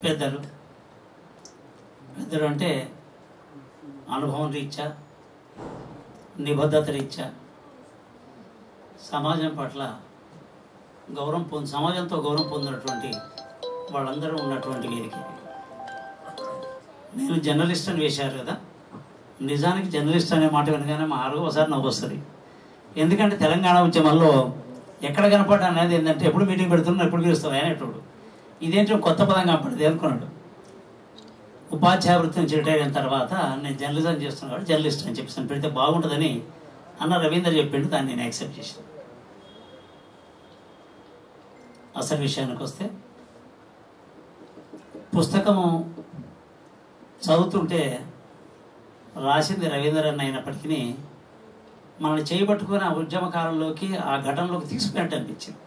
పెద్దలు అంటే అనుభవం రీత్యా, నిబద్ధత రీత్యా సమాజం పట్ల సమాజంతో గౌరవం పొందినటువంటి వాళ్ళందరూ ఉన్నటువంటి వీరికి. నేను జర్నలిస్ట్ అని వేశారు కదా, నిజానికి జర్నలిస్ట్ అనే మాట వినగానే మా ఒకసారి నవ్వు వస్తుంది. ఎందుకంటే తెలంగాణ ఉద్యమంలో ఎక్కడ కనపడ్డా అనేది ఏంటంటే ఎప్పుడు మీటింగ్ పెడుతున్నా ఎప్పుడు పిలుస్తావు అనేటోడు. ఇదేంటో కొత్త పదం కనపడింది అనుకున్నాడు. ఉపాధ్యాయ వృత్తి నుంచి రిటైర్ అయిన తర్వాత నేను జర్నలిజం చేస్తున్నాను కాబట్టి జర్నలిస్ట్ అని చెప్పేసాను. పెడితే బాగుంటుందని అన్న రవీందర్ చెప్పిండు, దాన్ని నేను యాక్సెప్ట్ చేశాను. అసలు విషయానికి వస్తే పుస్తకము చదువుతుంటే రాసింది రవీందర్ అన్న అయినప్పటికీ మనల్ని చేయబట్టుకుని ఆ ఉద్యమ కాలంలోకి ఆ ఘటనలోకి తీసుకున్నట్టు అనిపించింది.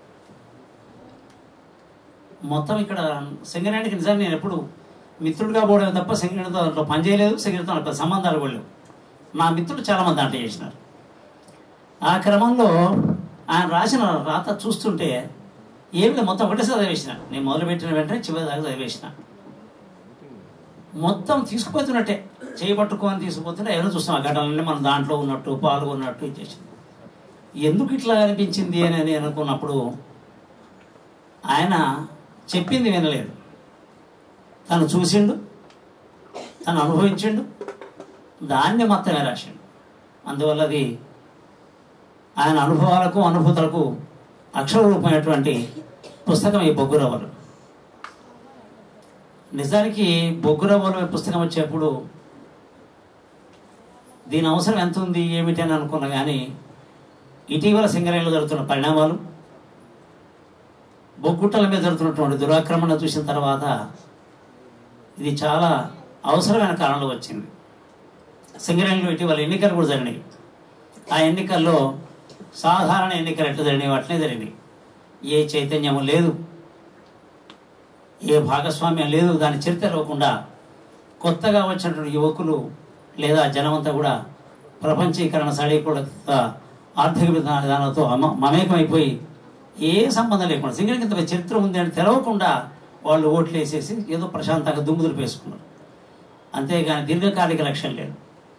మొత్తం ఇక్కడ సింగరేణికి నిజంగా నేను ఎప్పుడు మిత్రుడిగా పోవడం తప్ప సింగరేణితో దాంట్లో పనిచేయలేదు, సింగరేణితో నాకు సంబంధాలు కూడా లేవు. నా మిత్రులు చాలామంది దాంట్లో చేసినారు. ఆ క్రమంలో ఆయన రాసిన రాత చూస్తుంటే ఏమి మొత్తం ఒకటేసారి చదివేసిన. నేను మొదలుపెట్టిన వెంటనే చివరి దాకా చదివేసిన. మొత్తం తీసుకుపోతున్నట్టే, చేయబట్టుకోని తీసుకుపోతుంటే ఎవరైనా చూస్తాం ఆ ఘటనలన్నీ మనం దాంట్లో ఉన్నట్టు పాల్గొన్నట్టు చేసింది. ఎందుకు ఇట్లా అనిపించింది అని నేను అనుకున్నప్పుడు ఆయన చెప్పింది వినలేదు. తను చూసిండు, తను అనుభవించిండు, దాన్ని మొత్తమే రాసిండు. అందువల్ల అది ఆయన అనుభవాలకు అనుభూతులకు అక్షర రూపమైనటువంటి పుస్తకం ఈ బొగ్గురవ్వలు. నిజానికి బొగ్గురవ్వలు పుస్తకం వచ్చేప్పుడు దీని అవసరం ఎంత ఉంది ఏమిటి అని అనుకున్నా. కానీ ఇటీవల సింగరేణిలో జరుగుతున్న పరిణామాలు, బొగ్గుట్టల మీద జరుగుతున్నటువంటి దురాక్రమణ చూసిన తర్వాత ఇది చాలా అవసరమైన కాలంలో వచ్చింది. సింగరేణిలో ఇటీవల ఎన్నికలు కూడా జరిగినాయి. ఆ ఎన్నికల్లో సాధారణ ఎన్నికలు ఎట్లా జరిగినాయి అట్లనే జరిగినాయి. ఏ చైతన్యం లేదు, ఏ భాగస్వామ్యం లేదు. దాని చరిత్ర ఇవ్వకుండా కొత్తగా వచ్చినటువంటి యువకులు లేదా జనమంతా కూడా ప్రపంచీకరణ సడీకూడత ఆర్థిక విధానాలతో మమేకమైపోయి ఏ సంబంధం లేకుండా సింగరేణికి ఇంత చరిత్ర ఉంది అని తెలవకుండా వాళ్ళు ఓట్లు వేసేసి ఏదో ప్రశాంతంగా దుమ్ముదులు వేసుకున్నారు. అంతేగాని దీర్ఘకాలిక లక్ష్యం లేదు,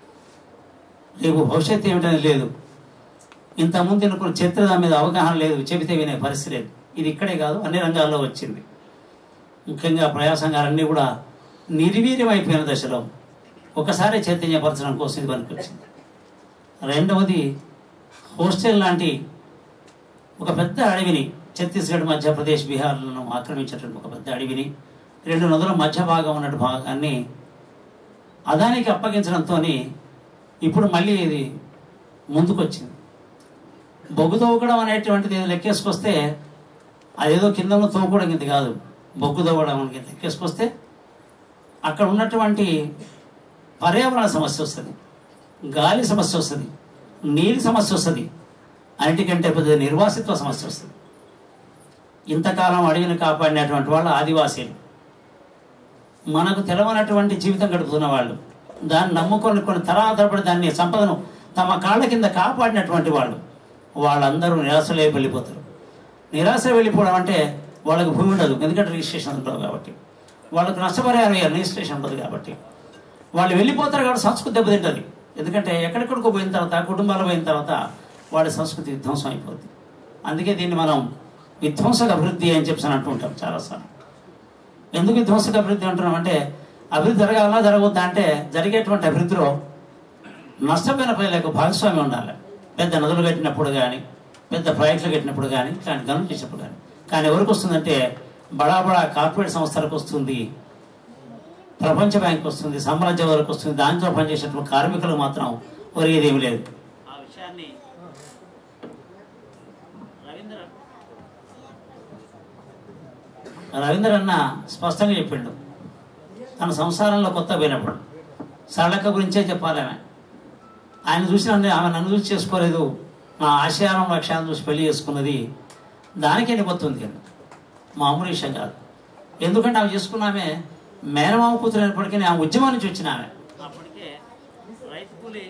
రేపు భవిష్యత్తు ఏమిటని లేదు. ఇంతకుముందు అనుకున్న చరిత్ర దాని మీద అవగాహన లేదు, చెబితే వినే పరిస్థితి లేదు. ఇది ఇక్కడే కాదు, అన్ని రంగాల్లో వచ్చింది. ముఖ్యంగా ప్రజా సంఘాలన్నీ కూడా నిర్వీర్యమైపోయిన దశలో ఒకసారి చైతన్యపరచడం కోసం ఇది పనికి వచ్చింది. రెండవది, హాస్టల్ లాంటి ఒక పెద్ద అడవిని, ఛత్తీస్గఢ్, మధ్యప్రదేశ్, బీహార్లను ఆక్రమించేటువంటి ఒక పెద్ద అడవిని, 2 నదుల మధ్య భాగం ఉన్నట్టు భాగాన్ని అదానికి అప్పగించడంతో ఇప్పుడు మళ్ళీ ఇది ముందుకొచ్చింది. బొగ్గు తవ్వడం అనేటువంటిది లెక్కేసుకొస్తే అదేదో కింద తవ్వుకోవడం కింద కాదు, బొగ్గు తవ్వడం లెక్కేసుకొస్తే అక్కడ ఉన్నటువంటి పర్యావరణ సమస్య వస్తుంది, గాలి సమస్య వస్తుంది, నీటి సమస్య వస్తుంది, అన్నిటికంటే పెద్ద నిర్వాసిత్వ సమస్య వస్తుంది. ఇంతకాలం అడవిని కాపాడినటువంటి వాళ్ళు ఆదివాసీలు, మనకు తెలవనటువంటి జీవితం గడుపుతున్న వాళ్ళు, దాన్ని నమ్ముకొని కొన్ని తరాల తరబడి దాన్ని సంపదను తమ కాళ్ళ కింద కాపాడినటువంటి వాళ్ళు, వాళ్ళందరూ నిరాశలే వెళ్ళిపోతారు. నిరాశ వెళ్ళిపోవడం అంటే వాళ్ళకి భూమి ఉండదు, ఎందుకంటే రిజిస్ట్రేషన్ ఉండదు కాబట్టి. వాళ్ళకు నష్టపరిహారం రిజిస్ట్రేషన్ ఉండదు కాబట్టి వాళ్ళు వెళ్ళిపోతారు. కాబట్టి సంస్కృతి దెబ్బతింటుంది. ఎందుకంటే ఎక్కడెక్కడికో పోయిన తర్వాత, కుటుంబాలు పోయిన తర్వాత వాళ్ళ సంస్కృతి విధ్వంసం అయిపోతుంది. అందుకే దీన్ని మనం విధ్వంసక అభివృద్ధి అని చెప్పి అంటుంటాం చాలాసార్లు. ఎందుకు విధ్వంసక అభివృద్ధి అంటున్నాం అంటే, అభివృద్ధి జరగాలన్నా జరగవద్దా అంటే, జరిగేటువంటి అభివృద్ధిలో నష్టపోయిన ప్రజలకు భాగస్వామ్యం ఉండాలి. పెద్ద నదులు కట్టినప్పుడు కానీ, పెద్ద ప్రాజెక్టులు కట్టినప్పుడు కానీ, ఇట్లాంటి గనులు చేసినప్పుడు కానీ. కానీ ఎవరికి వస్తుందంటే బడా కార్పొరేట్ సంస్థలకు వస్తుంది, ప్రపంచ బ్యాంక్ వస్తుంది, సామ్రాజ్యం వరకు వస్తుంది. దాంట్లో పనిచేసేటువంటి కార్మికులకు మాత్రం ఒరిగేది ఏమి లేదు. ఆ విషయాన్ని రవీంద్ర అన్న స్పష్టంగా చెప్పిండు. తన సంసారంలో కొత్త పోయినప్పుడు సరళక్క గురించే చెప్పాలి. ఆయన చూసిన ఆమె నన్ను చూసి చేసుకోలేదు, నా ఆశయాలను లక్ష్యాలను చూసి పెళ్లి చేసుకున్నది, దానికి వెళ్ళిపోతుంది. మామూలు విషయం కాదు. ఎందుకంటే ఆమె చేసుకున్న ఆమె మేనమామ కూతురు అయినప్పటికీ ఆమె ఉద్యమం నుంచి వచ్చిన ఆమె. అప్పటికే రైతు కూలి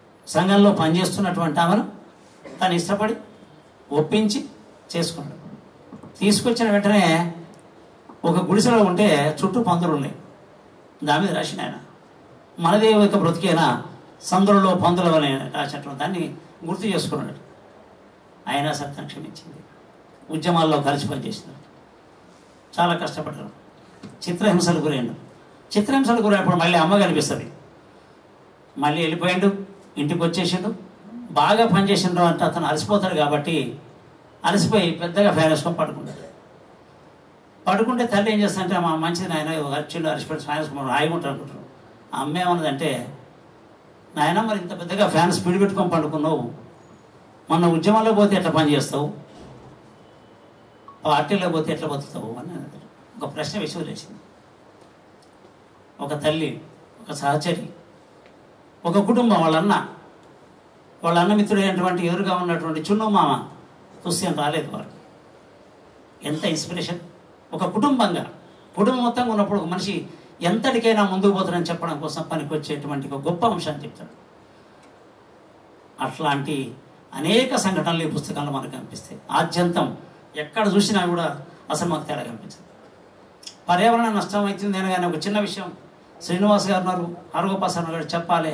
సంఘంలో పనిచేస్తున్నటువంటి ఆమెను తను ఇష్టపడి ఒప్పించి చేసుకున్నాడు. తీసుకొచ్చిన వెంటనే ఒక గుడిసెలో ఉంటే చుట్టూ పందులు ఉన్నాయి. దాని మీద రాసిన ఆయన మనదే ఒక బ్రతికేనా సందులలో పందులు అని రాసినట్టు దాన్ని గుర్తు చేసుకున్నాడు. అయినా సత్యం క్షమించింది. ఉద్యమాల్లో కలిసి పనిచేసినారు, చాలా కష్టపడ్డారు. చిత్రహింసలు గురైండు. చిత్రహింసలు గురైనప్పుడు మళ్ళీ అమ్మ కనిపిస్తుంది. మళ్ళీ వెళ్ళిపోయాడు, ఇంటికి వచ్చేసాడు. బాగా పనిచేసిండు అంటే అతను అలసిపోతాడు కాబట్టి అలసిపోయి పెద్దగా ఫ్యాన్ వేసుకొని పడుకుంటాడు. పడుకుంటే తల్లి ఏం చేస్తానంటే మా మంచిది నాయన అరిచిండు అరిచిపెట్టి ఫ్యాన్ వేసుకున్నాడు హాయిగా ఉంటాడు అనుకుంటారు. అమ్మ ఏమన్నదంటే నాయన మరి ఇంత పెద్దగా ఫ్యాన్ స్పీడ్ పెట్టుకొని పండుకున్నావు, మొన్న ఉద్యమంలో పోతే ఎట్లా పని చేస్తావు, పార్టీలో పోతే ఎట్లా బతుకుతావు అని ఒక ప్రశ్న విసిరేసింది. ఒక తల్లి, ఒక సహచరి, ఒక కుటుంబం, వాళ్ళ అన్న మిత్రుడైనటువంటి ఎదురుగా ఉన్నటువంటి చున్ను మామ చూస్తే రాలేదు వారు. ఎంత ఇన్స్పిరేషన్! ఒక కుటుంబం మొత్తంగా ఉన్నప్పుడు ఒక మనిషి ఎంతటికైనా ముందుకు పోతాడని చెప్పడం కోసం పనికి వచ్చేటువంటి ఒక గొప్ప అంశాన్ని చెప్తాడు. అట్లాంటి అనేక సంఘటనలు ఈ పుస్తకంలో మనకు కనిపిస్తాయి. ఆద్యంతం ఎక్కడ చూసినా కూడా అసలు మాకు తేడా కనిపించదు. పర్యావరణ నష్టం అవుతుంది అనగానే ఒక చిన్న విషయం శ్రీనివాస్ గారు ఉన్నారు, హరగోపాల్ గారు చెప్పాలి.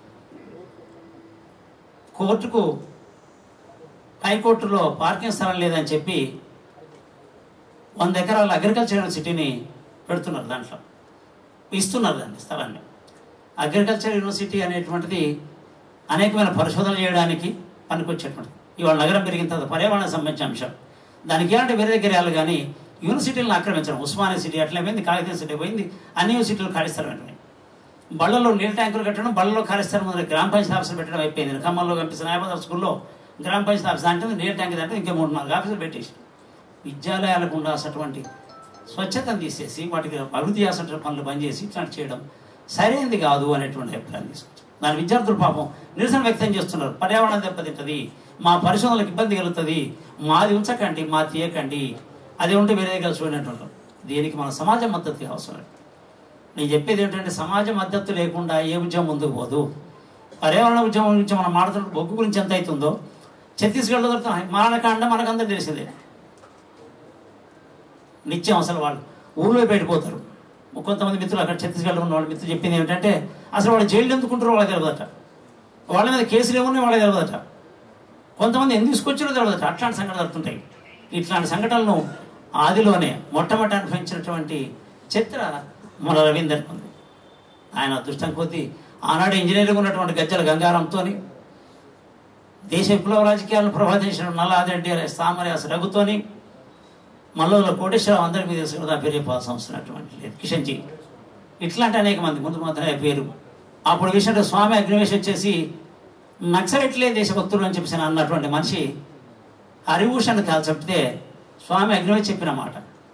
హైకోర్టులో పార్కింగ్ స్థలం లేదని చెప్పి 100 ఎకరాల అగ్రికల్చర్ యూనివర్సిటీని పెడుతున్నారు, దాంట్లో ఇస్తున్నారు దాన్ని స్థలాన్ని. అగ్రికల్చర్ యూనివర్సిటీ అనేటువంటిది అనేకమైన పరిశోధనలు చేయడానికి పనికొచ్చేటువంటిది. ఇవాళ నగరం పెరిగిన తర్వాత పర్యావరణానికి సంబంధించిన అంశం. దానికి ఏమంటే వేరే దగ్గర వెళ్ళాలి కానీ యూనివర్సిటీలను ఆక్రమించడం. ఉస్మానియా సిటీ అట్లా పోయింది, కాకతీయ సిటీ పోయింది, అన్ని యూనివర్సిటీలు ఖాళీ స్థలం వెంటనే బళ్ళలో నీళ్ళ ట్యాంకులు కట్టడం, బళ్ళలో ఖాళీ స్థలం ముందు గ్రామ పంచాయతీ ఆఫీసులు పెట్టడం అయిపోయింది. ఖమ్మంలో కనిపిస్తున్న నాయబాదర్ స్కూల్లో గ్రామ పంచాయతీ ఆఫీస్ అంటే నీళ్ళ ట్యాంక్ అంటే ఇంకా 3-4 ఆఫీసులు పెట్టేసి విద్యాలయాలకు ఉండాల్సినటువంటి స్వచ్ఛతను తీసేసి వాటికి అభివృద్ధి చేసిన పనులు బంద్ చేసి ఇట్లాంటి చేయడం సరైనది కాదు అనేటువంటి అభిప్రాయం తీసుకొచ్చారు. దాని విద్యార్థులు పాపం నిరసన వ్యక్తం చేస్తున్నారు. పర్యావరణం దెబ్బతింటుంది, మా పరిశోధనలకు ఇబ్బంది కలుగుతుంది, మాది ఉంచకండి, మా తీయకండి, అది ఉంటే వేరే దగ్గర చూడేటువంటి. దీనికి మన సమాజ మద్దతు అవసరం. నేను చెప్పేది ఏంటంటే సమాజ మద్దతు లేకుండా ఏ ఉద్యమం ముందుకు పోదు. పర్యావరణ ఉద్యమం గురించి మనం మాట్లాడుతున్న బొగ్గు గురించి ఎంత అవుతుందో ఛత్తీస్గఢ్లో దొరుకుతున్నాయి. మారణకాండ మనకందరూ తెలిసిందే. నిత్యం అసలు వాళ్ళు ఊళ్ళో పెట్టిపోతారు. కొంతమంది మిత్రులు అక్కడ ఛత్తీస్గఢ్లో ఉన్న వాళ్ళు మిత్రులు చెప్పింది ఏమిటంటే అసలు వాళ్ళు జైలు ఎందుకుంటారో వాళ్ళకి తెలియదట, వాళ్ళ మీద కేసులు ఏమున్నాయి వాళ్ళకి తెలియదట, కొంతమంది ఎందుకు తీసుకొచ్చారో తెలియదట. అట్లాంటి సంఘటనలు జరుగుతుంటాయి. ఇట్లాంటి సంఘటనలను ఆదిలోనే మొట్టమొదటి అనుభవించినటువంటి చరిత్ర మన రవీందర్ ఉంది. ఆయన అదృష్టం కొద్దీ ఆనాడు ఇంజనీరింగ్ ఉన్నటువంటి గజ్జల గంగారంతో దేశ విప్లవ రాజకీయాలను ప్రభావితం నల్లారెడ్డి సామర్యాస రఘుతోని మల్లూరులో కోటేశ్వరరావు అందరికీ తెలుసు కదా, పేరు సంవత్సరమైనటువంటి లేదు కిషన్జీ, ఇట్లాంటి అనేక మంది ముందు మాత్రమే పేరు. అప్పుడు విషయంలో స్వామి అగ్నివేశ్ వచ్చేసి నక్సలెట్లే దేశభక్తులు అని చెప్పేసి అన్నటువంటి మనిషి హరిభూషణ్ కాల్ చెప్తే స్వామి అగ్నివేశ్ చెప్పిన మాట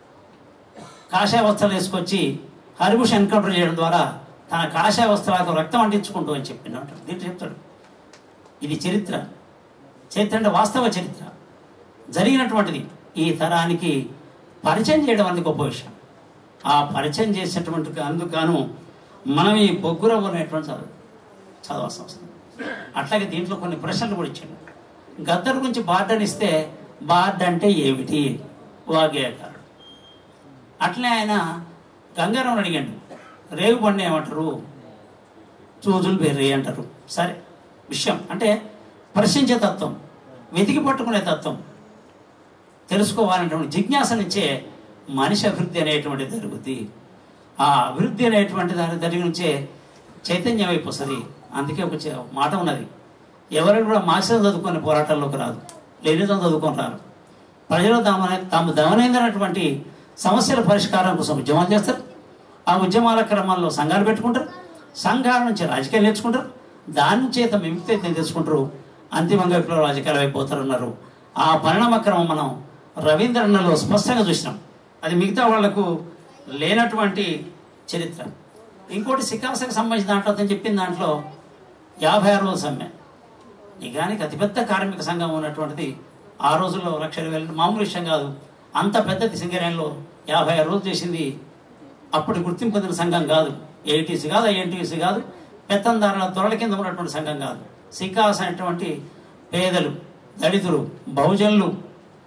కాషాయ వస్త్రాలు వేసుకొచ్చి హరిభూషణ్ ఎన్కౌంటర్ చేయడం ద్వారా తన కాషాయ వస్త్రాలకు రక్తం అంటించుకుంటూ అని చెప్పినట్టు దీంట్లో చెప్తాడు. ఇది చరిత్ర అంటే వాస్తవ చరిత్ర జరిగినటువంటిది. ఈ తరానికి పరిచయం చేయడం అనేది గొప్ప విషయం. ఆ పరిచయం చేసేటువంటి అందుకు మనం ఈ బొగ్గురవ్వ అనేటువంటి చదవాల్సిన అవసరం. అట్లాగే దీంట్లో కొన్ని ప్రశ్నలు కూడా ఇచ్చాడు. గద్దర్ గురించి బార్డ్ అని ఇస్తే బార్డ్ అంటే ఏమిటి వాగ్గేయకారుడు. అట్లే ఆయన గంగారావుని అడిగాడు, రేగు పండు ఏమంటారు, చూజులు బెర్రీ అంటారు. సరే విషయం అంటే ప్రశ్నించే తత్వం, వెతికి పట్టుకునే తత్వం, తెలుసుకోవాలనేటువంటి జిజ్ఞాస నుంచే మనిషి అభివృద్ధి అనేటువంటిది జరుగుద్ది. ఆ అభివృద్ధి అనేటువంటి దాని దగ్గర నుంచే చైతన్యం అయిపోతుంది. అందుకే ఒక మాట ఉన్నది, ఎవరు కూడా మార్క్సిజం చదువుకొని పోరాటాల్లోకి రాదు, లెనినిజం చదువుకొని రారు. ప్రజలు తాము దమనైనటువంటి సమస్యల పరిష్కారం కోసం ఉద్యమాలు చేస్తారు. ఆ ఉద్యమాల క్రమంలో సంఘాలు పెట్టుకుంటారు, సంఘాల నుంచి రాజకీయాలు నేర్చుకుంటారు, దాని నుంచి విముక్తి తెలుసుకుంటారు, అంతిమంగా విప్లవ రాజకీయాలు అయిపోతారన్నారు. ఆ పరిణామ క్రమం మనం రవీంద్రనాథ్లో స్పష్టంగా చూసినాం. అది మిగతా వాళ్లకు లేనటువంటి చరిత్ర. ఇంకోటి సికాసకు సంబంధించిన దాంట్లో అతను చెప్పిన దాంట్లో 56 రోజుల సమ్మె, నిజానికి అతిపెద్ద కార్మిక సంఘం ఉన్నటువంటిది ఆ రోజుల్లో 1,00,000 మామూలు విషయం కాదు. అంత పెద్దది సింగరేణిలో 56 రోజులు చేసింది. అప్పుడు గుర్తింపు పొందిన సంఘం కాదు, ఏటీసీ కాదు, ఐఎన్టీసీ కాదు, పెత్తందారుల దొరల కింద ఉన్నటువంటి సంఘం కాదు. సికాస్ అనేటువంటి పేదలు, దళితులు, బహుజనులు,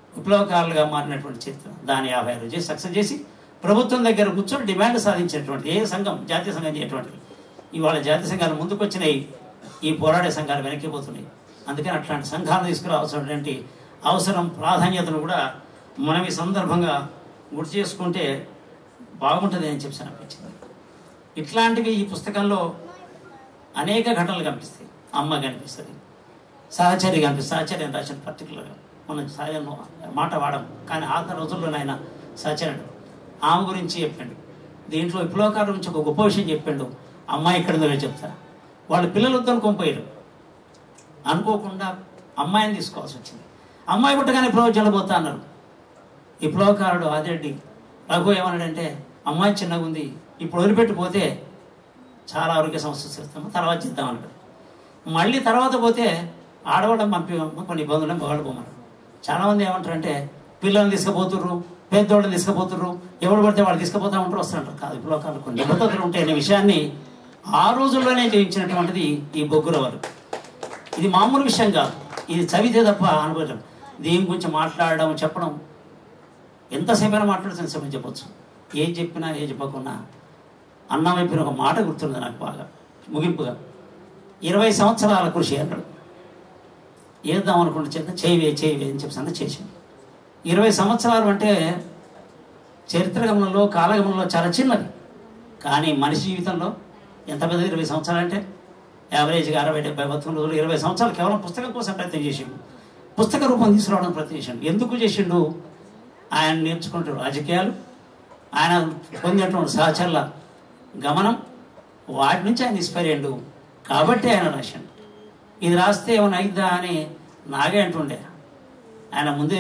విప్లవకారులుగా మారినటువంటి చరిత్ర. దాన్ని 56 చేసి సక్సెస్ చేసి ప్రభుత్వం దగ్గర కూర్చొని డిమాండ్ సాధించినటువంటి ఏ సంఘం, జాతీయ సంఘం చేయటువంటిది. ఇవాళ జాతీయ సంఘాలు ముందుకు వచ్చినాయి, ఈ పోరాడే సంఘాలు వెనక్కిపోతున్నాయి. అందుకని అట్లాంటి సంఘాలను తీసుకురావాల్సినటువంటి అవసరం, ప్రాధాన్యతను కూడా మనం ఈ సందర్భంగా గుర్తు చేసుకుంటే బాగుంటుంది అని చెప్పి అనిపించింది. ఇట్లాంటివి ఈ పుస్తకంలో అనేక ఘటనలు కనిపిస్తాయి. అమ్మ కనిపిస్తుంది, సహచర్య కనిపిస్తుంది. సహచర్యం రాసిన పర్టికులర్గా మనం సహజ మాట వాడము, కానీ ఆ రోజుల్లో ఆయన సహచర్యుడు. ఆమె గురించి చెప్పాడు. దీంట్లో విప్లవకారుల గురించి ఒక గొప్ప విషయం చెప్పాడు. అమ్మాయి ఎక్కడుందో చెప్తా. వాళ్ళ పిల్లలు వద్దను కొంపోయారు, అనుకోకుండా అమ్మాయిని తీసుకోవాల్సి వచ్చింది. అమ్మాయి పుట్టగానే విప్లవోద్యమంలో పోతా అన్నారు. విప్లవకారుడు ఆదిరెడ్డి రఘు ఏమన్నాడంటే, అమ్మాయి చిన్నగా ఉంది, ఇప్పుడు వదిలిపెట్టిపోతే చాలా ఆరోగ్య సమస్యలు చేస్తాము, తర్వాత చేద్దామన్నాడు. మళ్ళీ తర్వాత పోతే ఆడవాళ్ళని కొన్ని ఇబ్బందులు మగవాళ్ళు పోమన్నారు. చాలామంది ఏమంటారంటే, పిల్లల్ని తీసుకుపోతుర్రు, పెద్దోళ్ళని తీసుకుపోతుర్రు, ఎవరు పడితే వాళ్ళు తీసుకుపోతా ఉంటారు, వస్తుంటారు. కాదు, విప్లవకారులు కొన్ని నిబద్ధతలు ఉంటాయనే విషయాన్ని ఆ రోజుల్లోనే జయించినటువంటిది ఈ బొగ్గురవలు. ఇది మామూలు విషయం కాదు, ఇది చదివితే తప్ప అనుభవం. దీని గురించి మాట్లాడడం, చెప్పడం ఎంతసేపైనా మాట్లాడుతున్న సేపు చెప్పచ్చు. ఏం చెప్పినా ఏం చెప్పకున్నా అన్నం అయిపోయిన ఒక మాట గుర్తుంది నాకు బాగా ముగింపుగా. 20 సంవత్సరాల కృషి అన్నాడు. ఏద్దాం అనుకుంటే చేయవే అని చెప్పి చేసింది. 20 సంవత్సరాలు అంటే చరిత్రగమనంలో, కాలగమనంలో చాలా చిన్నది. కానీ మనిషి జీవితంలో ఎంత పెద్దది 20 సంవత్సరాలు అంటే యావరేజ్గా 60-70 రోజులు. 20 సంవత్సరాలు కేవలం పుస్తకం కోసం ప్రయత్నం చేసిండు, పుస్తక రూపం తీసుకురావడం ప్రయత్నం చేసిండు. ఎందుకు చేసిండు? ఆయన నేర్చుకుంటాడు రాజకీయాలు, ఆయన పొందినటువంటి సహచరుల గమనం, వాటి నుంచి ఆయన ఇన్స్పైర్ అయ్యిండు. కాబట్టి ఆయన రాశాడు. ఇది రాస్తే ఏమైనా అయిద్దా అని నాగే అంటుండే. ఆయన ముందే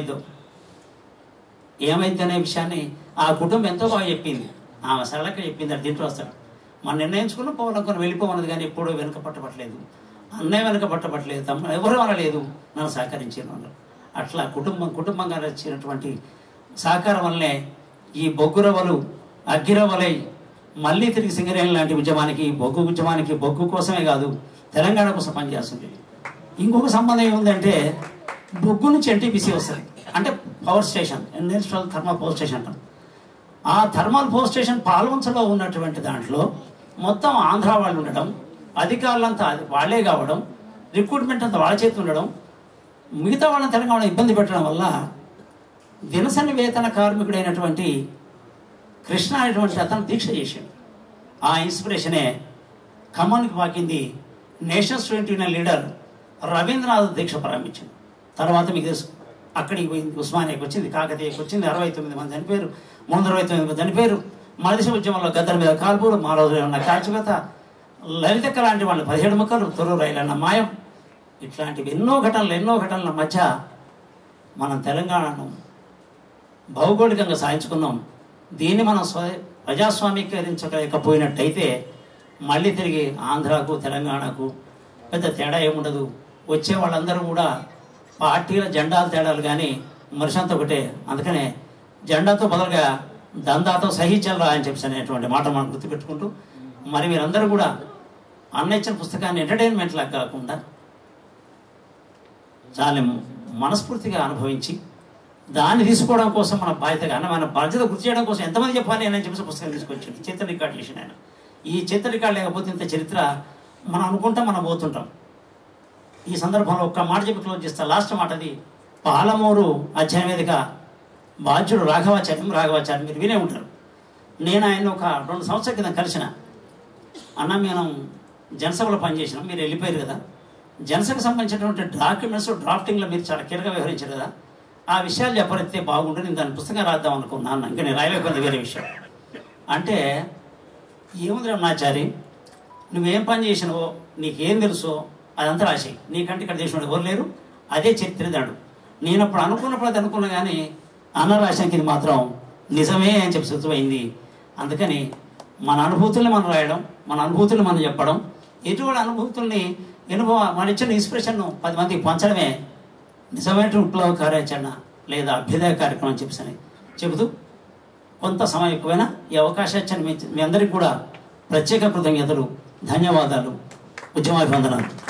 ఏమైద్ది అనే విషయాన్ని ఆ కుటుంబం ఎంతో బాగా చెప్పింది. ఆమె సరళగా చెప్పింది. అది దీంట్లో వస్తాడు. మనం నిర్ణయించుకున్న పోవాలనుకుని వెళ్ళిపోమన్నది, కానీ ఎప్పుడూ వెనుక పట్టబట్టలేదు. అన్నయ్య వెనుక పట్టబట్టలేదు, తమ్ముడు ఎవరు అనలేదు, నన్ను సహకరించారు అన్నారు. అట్లా కుటుంబంగా వచ్చినటువంటి సహకారం వల్లనే ఈ బొగ్గురవలు అగ్గిరవలై మళ్ళీ తిరిగి సింగరేణి లాంటి ఉద్యమానికి, బొగ్గు కోసమే కాదు, తెలంగాణ కోసం పనిచేస్తుంది. ఇంకొక సంబంధం ఏముందంటే, బొగ్గు నుంచి ఎన్టీపీసీ వస్తుంది, అంటే power station, national thermal power station అంటాం. ఆ థర్మల్ పవర్ స్టేషన్ పాల్వంచలో ఉన్నటువంటి దాంట్లో మొత్తం ఆంధ్ర వాళ్ళు ఉండడం, అధికారులంతా వాళ్లే కావడం, రిక్రూట్మెంట్ అంతా వాళ్ళ చేతి ఉండడం, మిగతా వాళ్ళని తెలంగాణ ఇబ్బంది పెట్టడం వల్ల దినసరి వేతన కార్మికుడైనటువంటి కృష్ణ అనేటువంటి అతను దీక్ష చేశాడు. ఆ ఇన్స్పిరేషనే ఖమ్మానికి పాకింది. National student union leader Ravindranath దీక్ష ప్రారంభించాడు. తర్వాత మీకు తెలుసు, అక్కడికి పోయింది, ఉస్మానియాకి వచ్చింది, కాకతీయకి వచ్చింది. 69 మంది చనిపోయారు, 329 మంది చనిపోయారు. మరదేశ ఉద్యమంలో గద్దల మీద కాల్పులు, మా రోజులో ఉన్న కాల్చివేత, లలితక్క లాంటి వాళ్ళు 17 ముక్కలు, తొర్రూరు రైలన్న మాయం, ఇట్లాంటివి ఎన్నో ఘటనల మధ్య మనం తెలంగాణను భౌగోళికంగా సాధించుకున్నాం. దీన్ని మనం ప్రజాస్వామీకరించలేకపోయినట్టయితే మళ్ళీ తిరిగి ఆంధ్రాకు, తెలంగాణకు పెద్ద తేడా ఏముండదు. వచ్చే వాళ్ళందరూ కూడా పార్టీల తేడాలు కానీ మనిషంతా ఒకటే. అందుకనే జెండాతో బదులుగా దందాతో సహించాలరా అని చెప్పి అనేటువంటి మాట మనం గుర్తుపెట్టుకుంటూ, మరి మీరందరూ కూడా అన్న ఇచ్చిన పుస్తకాన్ని ఎంటర్టైన్మెంట్ లాగా కాకుండా చాలా మనస్ఫూర్తిగా అనుభవించి దాన్ని తీసుకోవడం కోసం మన బాధ్యతగా, మన బాధ్యత గుర్తు చేయడం కోసం ఎంతమంది చెప్పాలి అని చెప్పేసి పుస్తకం తీసుకొచ్చింది. చరిత్ర రికార్డు చేసిన ఆయన. ఈ చరిత్ర రికార్డు లేకపోతే ఇంత చరిత్ర మనం అనుకుంటాం, మనం పోతుంటాం. ఈ సందర్భంలో ఒక్క మాట చెప్పి క్లోజ్ చేస్తా. లాస్ట్ మాట అది. పాలమూరు అధ్యయన వేదిక బాధ్యుడు రాఘవాచార్యం మీరు వినే ఉంటారు. నేను ఆయన ఒక 2 సంవత్సరాల కింద కలిసిన. అన్న మనం జనసభలో పనిచేసినాం, మీరు వెళ్ళిపోయారు కదా, జనసభకు సంబంధించినటువంటి డాక్యుమెంట్స్ డ్రాఫ్టింగ్లో మీరు చాలా కీలకంగా వ్యవహరించారు కదా, ఆ విషయాలు చెప్పరిస్తే బాగుంటుంది, నేను దాని పుస్తకం రాద్దాం అనుకున్నాను. ఇంకా నేను రాయలేకపోయింది వేరే విషయం. అంటే ఏముంది రమణాచారి, నువ్వేం పని చేసినావో, నీకేం తెలుసో అదంతా రాసేయి, నీకంటే ఇక్కడ చేసిన ఎవరు లేరు, అదే చరిత్ర దాడు. నేను అప్పుడు అనుకున్నప్పుడు అది అనుకున్నా, కానీ అన్న రాశానికి ఇది మాత్రం నిజమే అని చెప్పి సిద్ధమైంది. అందుకని మన అనుభూతుల్ని మనం రాయడం, మన అనుభూతుల్ని మనం చెప్పడం, ఎటువంటి అనుభూతుల్ని మన ఇచ్చిన ఇన్స్పిరేషన్ను 10 మందికి పంచడమే నిజమైన విప్లవ కార్యాచరణ లేదా అభ్యుదయ కార్యక్రమం అని చెప్పి చెబుతూ, కొంత సమయం ఎక్కువైనా ఈ అవకాశం ఇచ్చిన మీ అందరికీ కూడా ప్రత్యేక కృతజ్ఞతలు, ధన్యవాదాలు, ఉద్యమాభివందనాలు.